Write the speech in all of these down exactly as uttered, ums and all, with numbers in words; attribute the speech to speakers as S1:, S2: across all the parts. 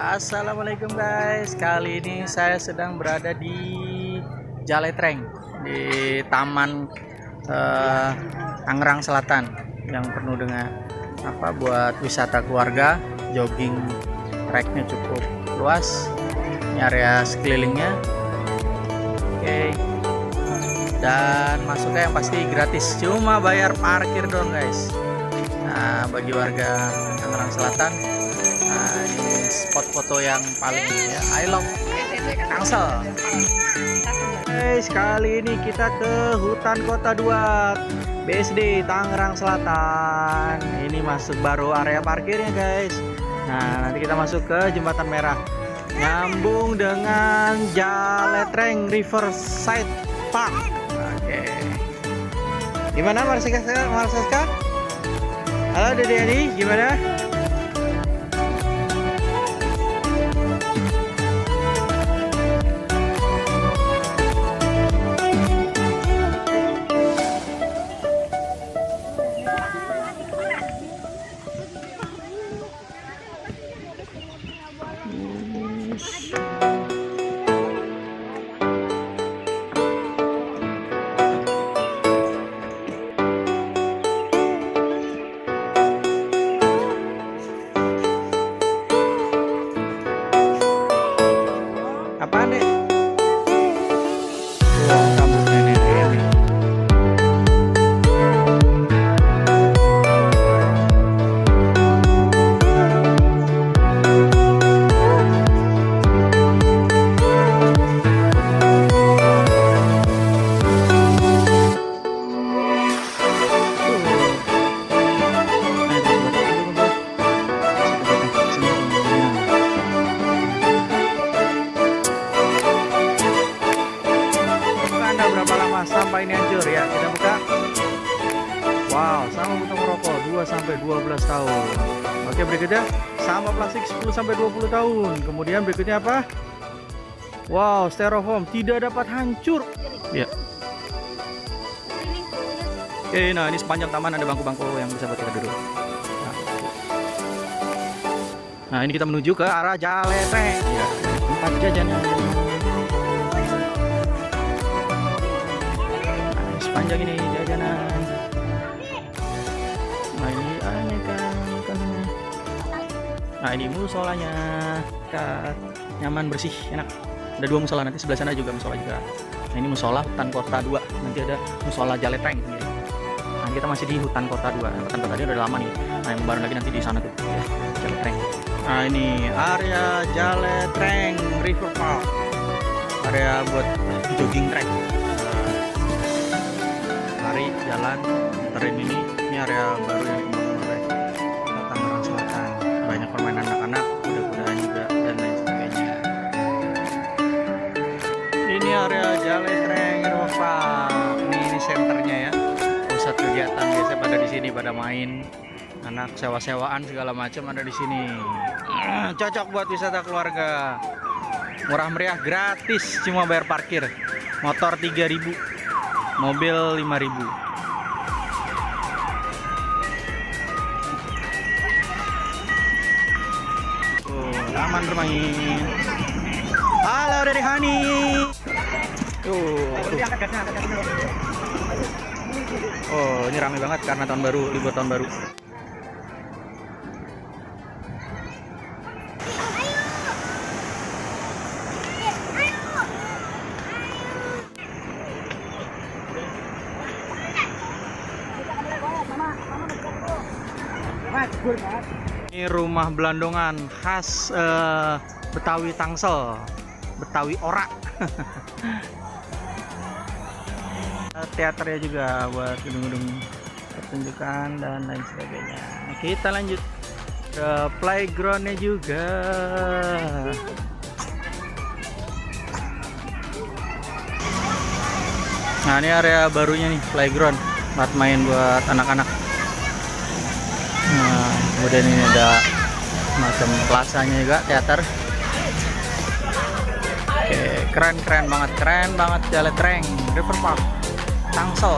S1: Assalamualaikum guys, kali ini saya sedang berada di Jaletreng di Taman eh, Tangerang Selatan yang penuh dengan apa buat wisata keluarga. Jogging tracknya cukup luas, ini area sekelilingnya. Oke, dan masuknya yang pasti gratis, cuma bayar parkir dong guys. Nah, bagi warga Tangerang Selatan, nah, ini spot foto yang paling ya, I love Tangsel. Guys, kali ini kita ke Hutan Kota dua B S D Tangerang Selatan. Ini masuk baru area parkirnya guys. Nah, nanti kita masuk ke Jembatan Merah, nyambung dengan Jaletreng Riverside Park. Oke, gimana Marsiska? Marsiska? Halo Dede Yani, gimana? Apaan deh? Oh, rambut nenek ini. Berapa lama sampai ini hancur ya? Kita buka. Wow, sama butuh merokok dua sampai dua belas tahun. Oke, berikutnya sama plastik sepuluh sampai dua puluh tahun. Kemudian berikutnya apa? Wow, styrofoam tidak dapat hancur. Ya. Oke, nah ini sepanjang taman ada bangku-bangku yang bisa buat kita duduk. Nah, nah ini kita menuju ke arah Jaletreng. Ya, tempat jajanan. Panjang ini jajanan. Nah ini aneka makanannya. Nah ini musolanya, Kak. Nyaman, bersih, enak. Ada dua musola, nanti sebelah sana juga musola juga. Nah ini musola Hutan Kota dua, nanti ada musola Jaletreng. Nah kita masih di Hutan Kota dua. Hutan Kota dua udah lama nih. Nah yang baru lagi nanti di sana tuh ya, Jaletreng. Nah ini area Jaletreng River Park, area buat jogging track. Lari, jalan, muterin ini. Ini area baru yang dibangun oleh Tangerang Selatan. Banyak permainan anak-anak, kuda-kudaan juga, dan lain sebagainya. Ini area Jaletreng River Park. Ini, ini senternya ya, pusat kegiatan biasa pada di sini, pada main. Anak sewa-sewaan segala macam ada di sini. Hmm, cocok buat wisata keluarga. Murah meriah, gratis, cuma bayar parkir. Motor tiga ribu. Mobil lima ribu. Oh, taman bermain. Halo Dede Hani. Tuh. Oh, ini ramai banget karena tahun baru, libur tahun baru. Ini rumah Belandongan khas uh, Betawi Tangsel, Betawi Ora. Teaternya juga buat gedung-gedung pertunjukan dan lain sebagainya. Nah, kita lanjut ke playgroundnya juga. Nah ini area barunya nih, playground buat main buat anak-anak. Nah, kemudian ini ada macam plasanya juga, teater. Oke, keren-keren banget, keren banget Jaletreng River Park Tangsel.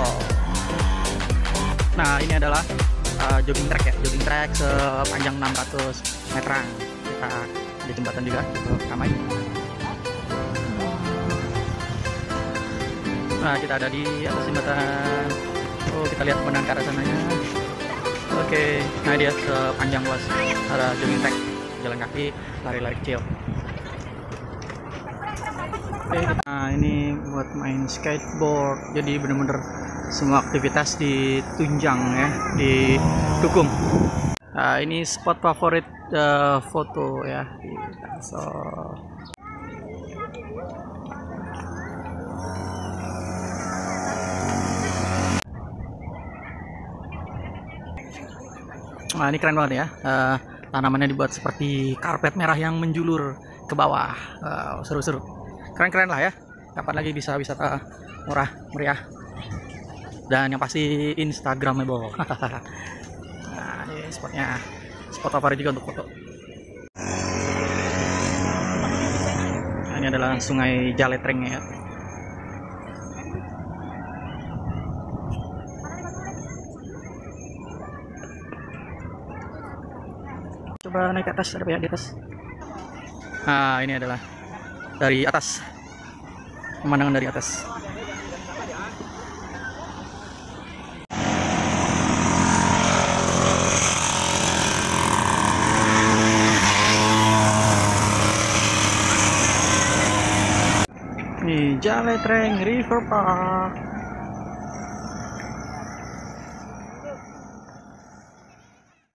S1: Nah, ini adalah uh, jogging track ya, jogging track sepanjang enam ratus meteran. Kita ada jembatan juga untuk Kamai. Nah, kita ada di atas jembatan. Oh, kita lihat pemandangan ke arah sananya. Oke, nah dia sepanjang luas ada jogging track, jalan kaki, lari-lari kecil. Oke, nah ini buat main skateboard. Jadi bener-bener semua aktivitas ditunjang ya, didukung. Nah, ini spot favorit uh, foto ya di Tangsel. Nah, ini keren banget ya. Uh, tanamannya dibuat seperti karpet merah yang menjulur ke bawah. Wow, seru-seru. Keren-keren lah ya. Kapan lagi bisa wisata murah meriah dan yang pasti instagramable. Nah, ini spotnya, spot favorit juga untuk foto. Nah, ini adalah sungai Jaletreng ya. Coba naik ke atas, ada ya di atas. Nah, ini adalah dari atas, pemandangan dari atas. Ini Jaletreng River Park.